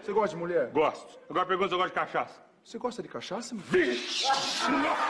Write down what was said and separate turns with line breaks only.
Você gosta de mulher?
Gosto. Agora pergunta se eu gosto de cachaça.
Você gosta de cachaça, meu?
Vixe!